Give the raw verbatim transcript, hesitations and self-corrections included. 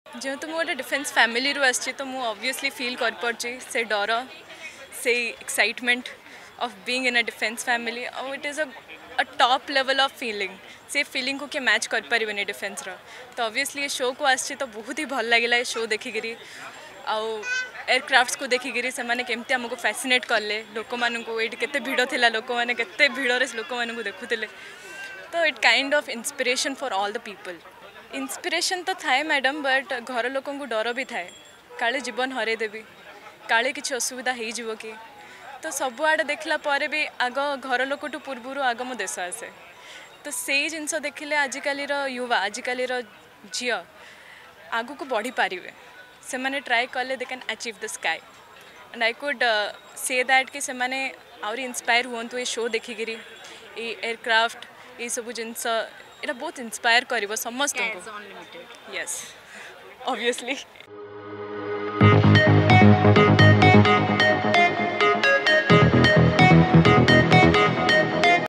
जेहेतु मुझे गोटे डिफेन्स फैमिली रू आसी तो मुझे ऑब्वियसली फील कर पार्ची से डर से excitement of being in a defence family और it is a a top level of feeling से फीलिंग को किए मैच कर पारे डिफेन्स रो तो ऑब्वियसली ये शो को आसी तो बहुत ही भल लगे ये शो देखिकी आउ एयरक्राफ्ट्स को देखिकी से मैंने केमती आमको फैसिनेट कले लोक मानू ये केते भिड़ थिला लोक मैंने केते भिड़े लोक मानू देखुले तो it kind of inspiration for all the people inspiration तो थाए मैडम बट घर लोक डर भी थाए काले जीवन हरईदेवी काले किसी असुविधा हो कि तो सबुआड़े देखला पर भी आग घर लोक पूर्वर आग मो देश आसे तो से जिनस देखिले आजिकल युवा आजिकल झी आग को बढ़ी पारे से मैंने ट्राई कले they can achieve the sky and I could say that कि से मैंने आउरी इंस्पायर हुआ ये शो देखिकी एयरक्राफ्ट ये सब जिनस यहाँ बहुत इंस्पायर कर समस्त को यस ऑब्वियसली